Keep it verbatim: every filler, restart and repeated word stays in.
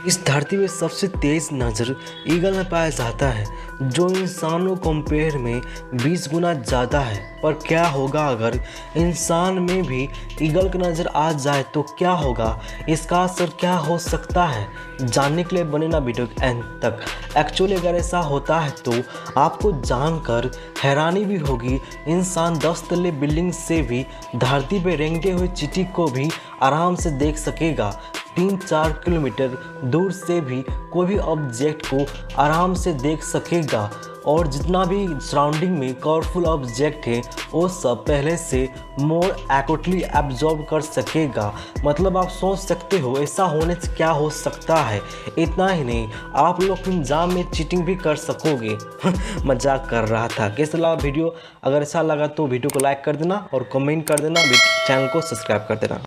इस धरती में सबसे तेज नज़र ईगल में पाया जाता है, जो इंसानों कंपेयर में बीस गुना ज़्यादा है। पर क्या होगा अगर इंसान में भी ईगल की नज़र आ जाए तो क्या होगा, इसका असर क्या हो सकता है, जानने के लिए बने ना वीडियो के एंड तक। एक्चुअली अगर ऐसा होता है तो आपको जानकर हैरानी भी होगी। इंसान दस तल्ले बिल्डिंग से भी धरती पर रेंगते हुए चींटी को भी आराम से देख सकेगा। तीन चार किलोमीटर दूर से भी कोई भी ऑब्जेक्ट को आराम से देख सकेगा, और जितना भी सराउंडिंग में कलरफुल ऑब्जेक्ट है वो सब पहले से मोर एक्यूरेटली एब्जॉर्ब कर सकेगा। मतलब आप सोच सकते हो ऐसा होने से क्या हो सकता है। इतना ही नहीं, आप लोग एग्जाम में चीटिंग भी कर सकोगे। मजाक कर रहा था। कैसा लगा वीडियो? अगर ऐसा लगा तो वीडियो को लाइक कर देना और कमेंट कर देना, चैनल को सब्सक्राइब कर देना।